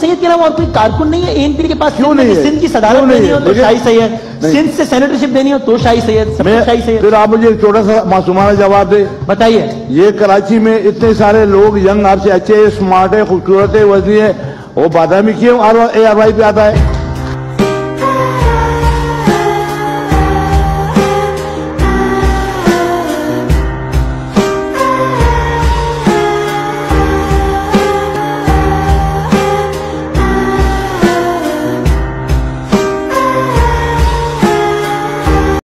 सैयद के अलावा और कोई कारकुन नहीं है एएनपी के पास? क्यों नहीं है? सिंध की सदारत देनी हो तो शाही सैयद, सिंध से सेनेटरशिप देनी हो तो शाही सैयद, सब शाही सैयद। फिर आप मुझे एक छोटा सा मासूमाना जवाब दे, बताइए। ये कराची में इतने सारे लोग यंग आपसे अच्छे स्मार्ट है, खूबसूरत है, वजनी है, वो बादामी क्यों ARY पे आता है?